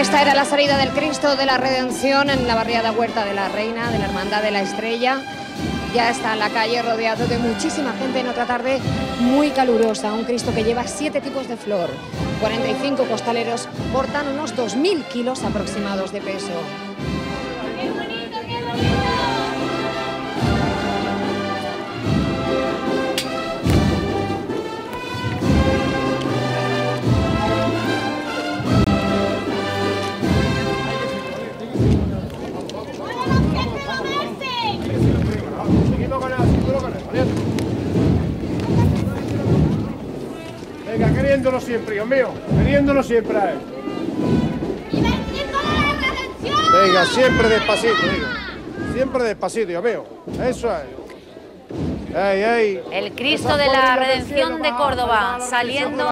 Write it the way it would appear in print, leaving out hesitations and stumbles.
Esta era la salida del Cristo de la Redención en la barriada Huerta de la Reina, de la Hermandad de la Estrella. Ya está en la calle rodeado de muchísima gente en otra tarde muy calurosa. Un Cristo que lleva 7 tipos de flor. 45 costaleros portan unos 2000 kilos aproximados de peso. ¡Qué bonito, qué bonito! Venga, queriéndolo siempre, Dios mío, queriéndolo siempre a él. ¡Viva el Cristo de la Redención! Venga, siempre despacito, digo. Siempre despacito, Dios mío. Eso es. ¡Ey, ey! El Cristo de la Redención de Córdoba, saliendo